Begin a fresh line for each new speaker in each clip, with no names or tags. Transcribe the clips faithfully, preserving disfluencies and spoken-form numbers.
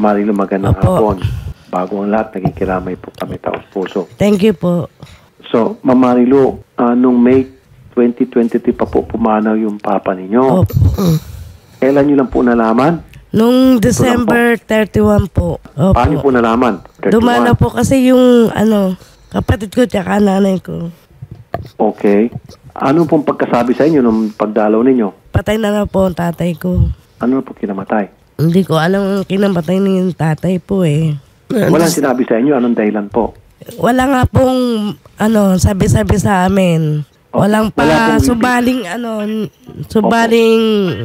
Ma'am Marilu, magandang
Opo.
hapon. Bago ang lahat, nakikiramay po kami taos puso.
Thank you po.
So, Ma'am Marilu, uh, nung May twenty twenty-three pa po pumanaw yung papa ninyo.
Opo.
Kailan nyo lang po nalaman?
Nung December thirty-one po. Opo.
Paano po nalaman?
Dumana po kasi yung ano, kapatid ko tsaka nanay ko.
Okay. Ano pong pagkasabi sa inyo nung pagdalaw ninyo?
Patay na na po ang tatay ko.
Ano na po kinamatay?
Hindi ko alam ang kinamatay ng tatay po eh.
Walang sinabi sa inyo anong dahilan po?
Wala nga pong ano, sabi-sabi sa amin. Walang pa
Wala pong-
subaling ano, subaling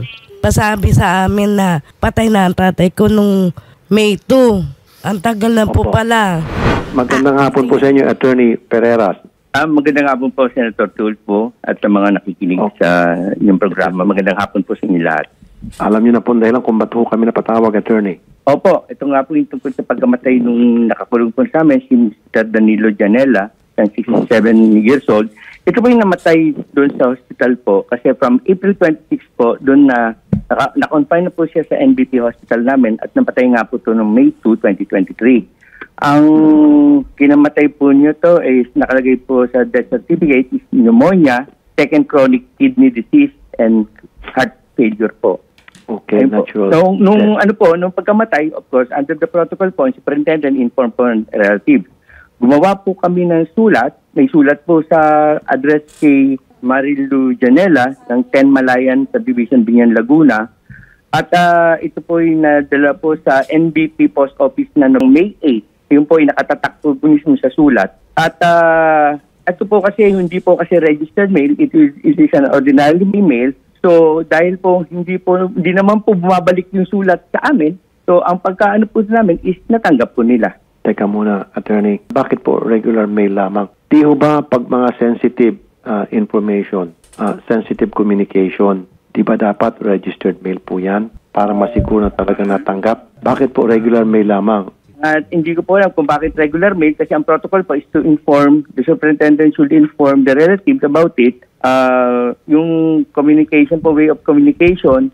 pasabi sa amin na patay na ang tatay ko nung May two. Ang tagal na po
Opo.
pala.
Magandang hapon po sa inyo, Attorney Pereras.
Ah, magandang hapon po, Senator Tulfo, at sa mga nakikinig
Oh.
sa inyong programa. Magandang hapon po sa inyo lahat.
Alam niyo na po ang dahilan kung ba't po kami napatawag, Attorney.
Opo, ito nga po yung tungkol sa pagkamatay nung nakakulong po sa amin, si Mister Danilo Janela, sixty-seven years old. Ito po yung namatay doon sa hospital po kasi from April twenty-six po, doon na naka- na-confine na po siya sa N B P hospital namin at napatay nga po ito noong May two, twenty twenty-three. Ang kinamatay po niyo to is nakalagay po sa death certificate is pneumonia, second chronic kidney disease, and heart failure po.
Okay,
Ayun po.
natural.
So, nung ano po, nung pagkamatay, of course, under the protocol po, ang superintendent informed po ng relative. Gumawa po kami ng sulat. May sulat po sa address kay Marilu Janela ng ten Malayan Subdivision, Binyan, Laguna. At ah, ito po yung nadala po sa N B P Post Office na noong May eighth. Yung po yung nakatatak po mismo sa sulat. At uh, ito po kasi, hindi po kasi registered mail. It is, it is an ordinary email. So, dahil po hindi po hindi naman po bumabalik yung sulat sa amin, so ang pagkaano po namin is natanggap po nila.
Teka muna, Attorney. Bakit po regular mail lamang? Di ho ba pag mga sensitive uh, information, uh, sensitive communication, di ba dapat registered mail po yan para masiguro na talaga natanggap? Bakit po regular mail lamang?
At hindi ko po alam kung bakit regular mail kasi ang protocol po is to inform, the superintendent should inform the relatives about it. Uh, yung communication po, way of communication,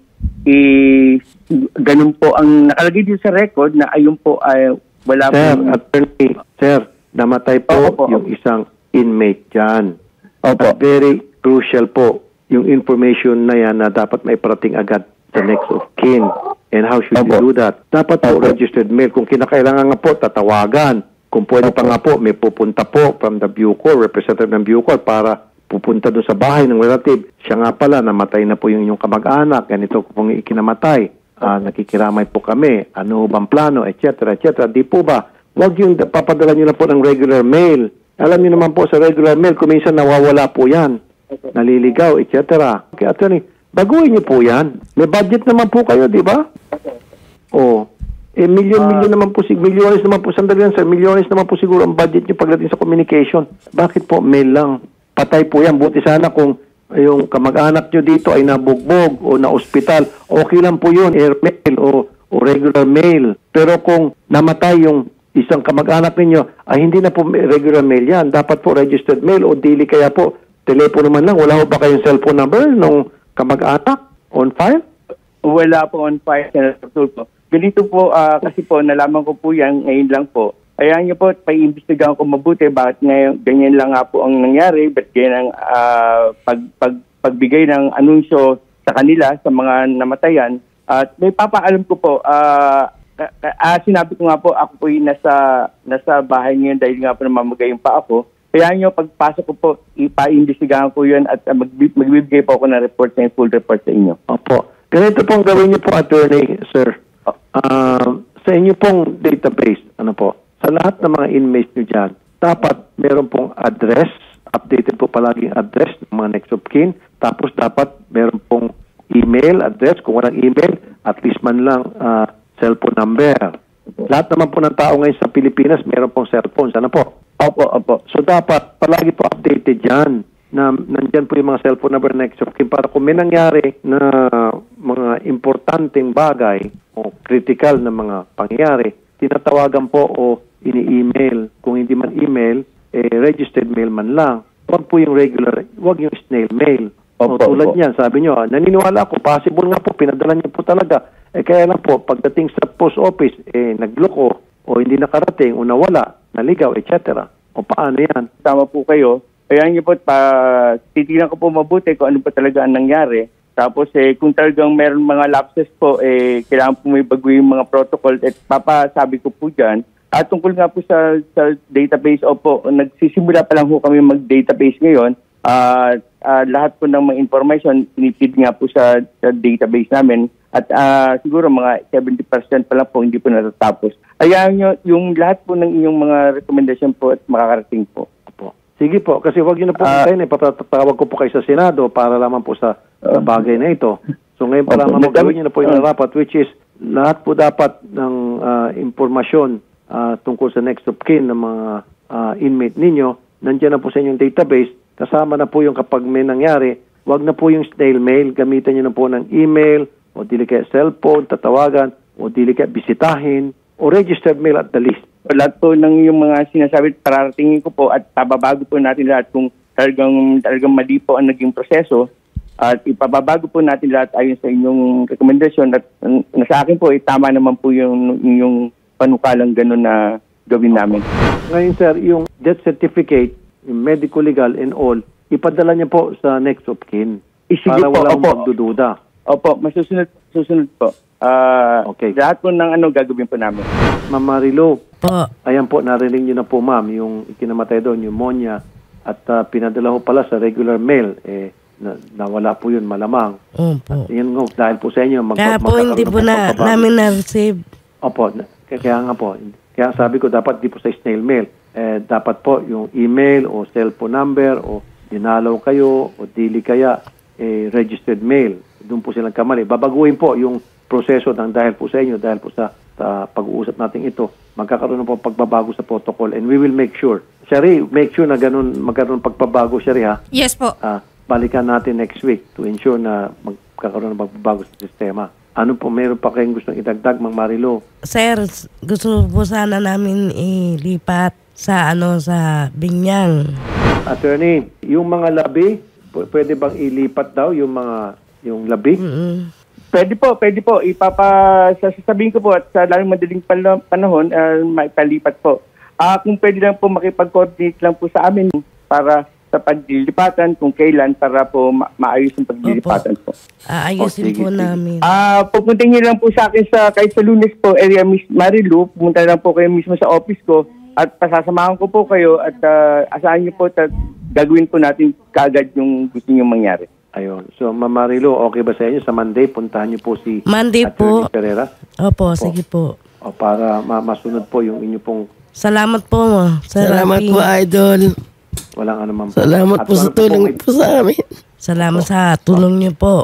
is ganun po ang nakalagay dito sa record na ayun po ay wala
Sir,
po.
Attorney, sir, namatay po
Opo.
yung isang inmate dyan.
Opo.
At very crucial po yung information na yan na dapat may parating agad sa next of kin. And how should
Opo.
you do that? Dapat po
Opo.
registered mail. Kung kinakailangan nga po, tatawagan. Kung pwede pa nga po, may pupunta po from the Bucor, representative ng Bucor para pupunta doon sa bahay ng relative. Siya nga pala, namatay na po yung inyong kamag-anak. Ganito po pong ikinamatay. Ah, nakikiramay po kami. Ano bang plano, et cetera, et cetera. Di po ba? Huwag yung papadala nyo na po ng regular mail. Alam niyo naman po sa regular mail, kung minsan nawawala po yan. Naliligaw, et cetera. Okay, Attorney, baguhin niyo po yan. May budget naman po kayo, di ba? Oh. Eh, milyon-milyon naman po, sig- milyones naman po, sandali lang sir, milyones naman po siguro ang budget niyo pagdating sa communication. Bakit po mail lang? Patay po yan. Buti sana kung yung kamag-anak nyo dito ay nabugbog o na-ospital, okay lang po yun, airmail o, o regular mail. Pero kung namatay yung isang kamag-anak ninyo, ay hindi na po regular mail yan. Dapat po registered mail o daily kaya po, telepono man lang. Wala po ba kayong cellphone number nung kamag-anak on file?
Wala po on file, Senator Tulfo. Ganito po, ah, kasi po, nalaman ko po yan ngayon lang po. Ayan niyo po, paiimbestigahan ko mabuti bakit ngayon ganyan lang nga po ang nangyari, ba't ganyan ang uh, pag, pag, pagbigay ng anunsyo sa kanila, sa mga namatayan. At may papaalam ko po, uh, uh, sinabi ko nga po, ako po yung nasa, nasa bahay ngayon dahil nga po namamagay pa ako. Kaya nyo, pagpasok ko po, ipaimbestigahan ko yun at uh, mag- magbibigay po ako ng report sa full report sa inyo.
Opo. Ganito pong gawin niyo po, Attorney, sir. Uh, sa inyo pong database, ano po, sa lahat ng mga inmates nyo dyan, dapat meron pong address, updated po palaging address ng mga next of kin, tapos dapat meron pong email address, kung walang email, at least man lang uh, cellphone number. Lahat naman po ng tao ngayon sa Pilipinas, meron pong cellphone, sana po?
Opo, opo.
So dapat palagi po updated dyan, na nandyan po yung mga cellphone number next of kin, para kung may nangyari na mga importanteng bagay o critical na mga pangyayari, tinatawagan po o ini-email. Kung hindi man email, eh, registered mail man lang. Huwag po yung regular, huwag yung snail mail.
Opo,
o tulad
opo.
niyan, sabi nyo, naniniwala ako, possible nga po, pinadala niyo po talaga. Eh kaya lang po, pagdating sa post office, eh nagloko o hindi nakarating o nawala, naligaw, et cetera. O paano yan?
Tama po kayo. Kaya niyo po, pa, titignan ko po mabuti kung ano pa talaga ang nangyari. Tapos eh, kung talagang meron mga lapses po, eh, kailangan po may baguhin mga protocol at papasabi ko po dyan. At tungkol nga po sa, sa database, opo, nagsisimula pa lang po kami mag-database ngayon. Uh, uh, lahat po ng mga information, pinipid nga po sa, sa database namin. At uh, siguro mga seventy percent pa lang po, hindi po natatapos. Ayaw nyo, yung lahat po ng inyong mga recommendation po at makakarating po.
Po. Sige po, kasi wag nyo na po uh, kayo, ipapatawag ko po kayo sa Senado para lamang po sa, sa bagay na ito. So ngayon pa lamang magawin nyo na po yung rapat, which is lahat po dapat ng uh, impormasyon uh, tungkol sa next of kin ng mga uh, inmate ninyo, nandiyan na po sa inyong database. Kasama na po yung kapag may nangyari, wag na po yung snail mail, gamitan nyo na po ng email, o dili kaya cellphone, tatawagan, o dili kaya bisitahin, o registered mail at the least.
Lahat po ng yung mga sinasabi, pararatingin ko po at pababago po natin lahat kung talagang, talagang mali po ang naging proseso at ipababago po natin lahat ayon sa inyong rekomendasyon at um, sa akin po, eh, tama naman po yung, yung panukalang gano'n na gawin namin.
Ngayon sir, yung death certificate, yung medical legal and all, ipadala niya po sa next of kin
Isige
para
po,
walang
opo.
magdududa.
Opo, masusunod susunod po. Uh,
okay.
Lahat po ng ano gagawin po namin.
Ma'am Marilo,
Po.
ayan po, narinig niyo na po ma'am, yung ikinamatay doon, pneumonia, at uh, pinadala ko pala sa regular mail, eh, na, nawala po yun malamang.
Opo.
At yan nga, dahil po sa inyo, mag-
Kaya po hindi po na namin na-receive.
Opo, na, kaya nga po, kaya sabi ko dapat di po sa snail mail. Eh, dapat po yung email o cellphone number o dinalaw kayo o dili kaya eh, registered mail. Doon po silang kamali. Babaguhin po yung proseso ng dahil po sa inyo, dahil po sa, sa pag-uusap natin ito, magkakaroon na po pagbabago sa protocol and we will make sure. Shari, make sure na ganun, magkaroon pagbabago, Shari ha?
Yes po.
Ah, balikan natin next week to ensure na magkakaroon ng pagbabago sa sistema. Ano po, meron pa kayong gustong idagdag, Mang Marilo?
Sir, gusto po sana namin ilipat sa ano sa Binyang.
Attorney, yung mga labi, p- pwede bang ilipat daw yung mga yung labi?
Mm-mm.
Pwede po, pwede po. Ipapa, sasabihin ko po at sa lalong madaling pan- panahon, uh, maipalipat po. Uh, kung pwede lang po makipag-coordinate lang po sa amin para sa paglilipatan, kung kailan, para po ma- maayos yung paglilipatan po.
Aayusin
Oh, sige,
po
sige.
namin.
Ah, uh, pupunta niyo lang po sa akin sa kahit sa Lunes po, area Miss Marilu, pumunta lang po kayo mismo sa office ko at pasasamahan ko po kayo at uh, asahan niyo po at gagawin po natin kaagad yung gusto niyo mangyari.
Ayun. So, Ma'am Marilo, okay ba sa inyo? Sa Monday, puntahan niyo po si
Monday
Attorney
po.
Pereira?
Opo, sige po.
O para ma- masunod po yung inyo pong
Salamat po, ma. Sir
Salamat
Rafi.
po, Idol.
walang ano man po.
Salamat
At
po
kung
sa
ano po
tulong
pong-
po sa amin.
Salamat sa tulong niyo po.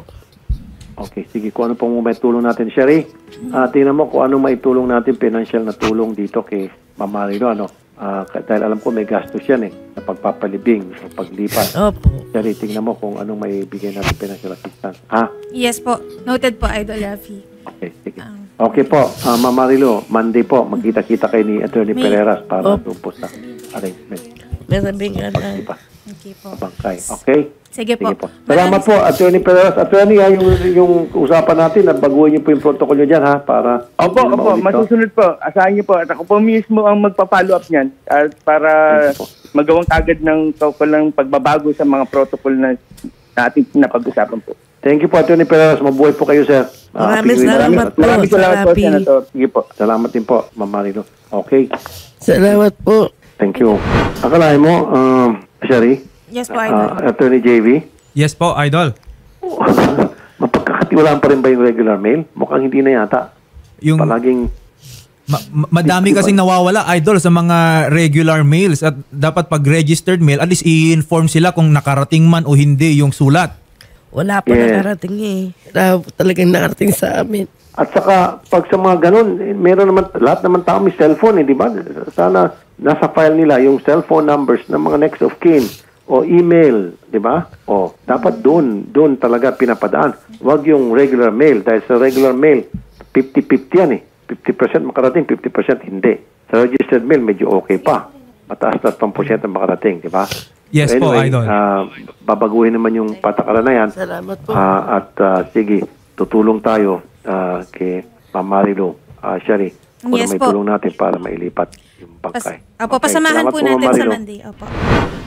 Okay, sige. Kung ano pong may tulong natin. Sherry, uh, tingnan mo kung ano may tulong natin, financial na tulong dito kay Ma'am Marilo. Ano? Uh, dahil alam ko may gastos yan eh, sa pagpapalibing o paglipat.
Opo.
Sherry, tingnan mo kung anong may bigay natin financial assistance. Ha?
Yes po. Noted po, Idol Rafi.
Okay, sige. Okay po, uh, Ma'am Marilo, Monday po, magkita-kita kayo ni Attorney
May-
Pereras para
Opo.
doon po sa arrangement.
May sabihin ka na.
Pagsipa,
Okay po.
bangkay. Okay?
Sige po.
Sige po. Salamat po, Attorney Pereras. Attorney, ha, yung, yung usapan natin, at baguhin niyo po yung protocol niyo dyan, ha? Para
Opo,
hindi
opo,
maulit to.
masusunod po. Asahan niyo po at ako po mismo ang magpa-follow up niyan at para
Thank you po.
magawang kagad ng kaukulang pagbabago sa mga protocol na natin napag-usapan po.
Thank you po, Attorney Pereras. Mabuhay po kayo, sir. Ah,
Maraming
happy New Year.
salamat po,
Maraming
Sir
salamat po,
Rafi.
Senator. Sige po.
Salamat din po, Ma'am Marilo. Okay.
Salamat po.
Thank you. Akalain mo, um, Sherry,
Yes po, Idol.
uh, Attorney J V,
Yes po, Idol.
mapagkakatiwalaan pa rin ba yung regular mail? Mukhang hindi na yata.
Yung
Palaging,
ma- ma- madami kasing nawawala, Idol, sa mga regular mails at dapat pag registered mail, at least i-inform sila kung nakarating man o hindi yung sulat.
Wala pa
Yes.
nakarating eh.
Wala po talagang nakarating sa amin.
at saka, pag sa mga ganun, eh, meron naman, lahat naman tao may cellphone, eh, di ba? Sana nasa file nila yung cellphone numbers ng mga next of kin o email, di ba? O, dapat doon, doon talaga pinapadaan. Huwag yung regular mail, dahil sa regular mail, fifty-fifty yan eh. fifty percent makarating, fifty percent hindi. Sa registered mail, medyo okay pa. Mataas-taas pang porsyento makarating, di ba?
Yes
So
po,
anyway,
Idol.
ah, babaguhin naman yung patakaran na yan.
Salamat po.
Ah, at ah, sige, tutulong tayo ah, kay Ma'am Marilu. Ah, Shari, kung
Yes
may
po.
tulong natin para mailipat yung
Pas,
bangkay.
opo,
Okay,
pasamahan
salamat
po
Ma'am
natin sa
Marilu.
Monday. Opo.